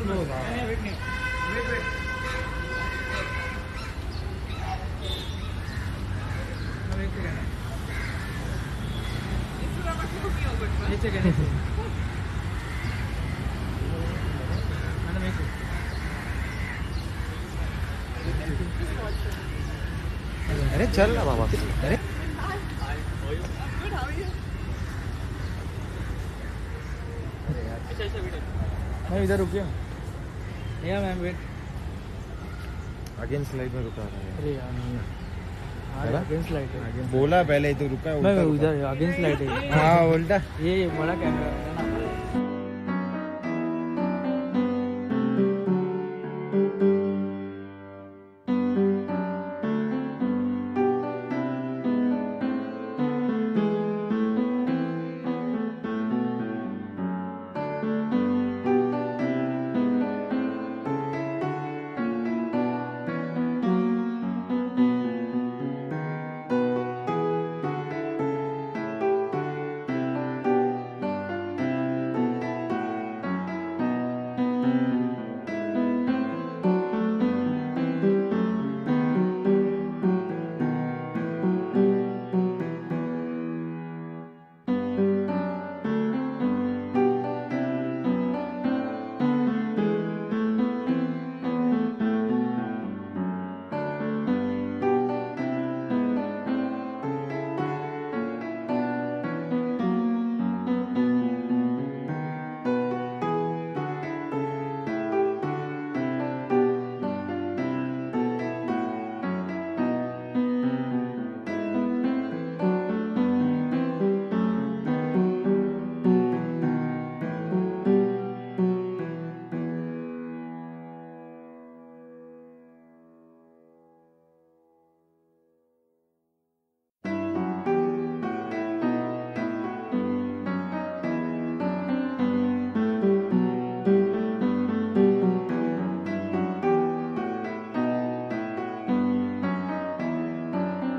अरे चल ना बाबा। अरे मैं इधर रुकिया या मैम वेट अगेंस्ट लाइट में रुका है। अरे यार नहीं अगेंस्ट लाइट है बोला पहले ही तो रुका है। मैं उधर अगेंस्ट लाइट है। हाँ उल्टा ये बड़ा कैमरा है ना।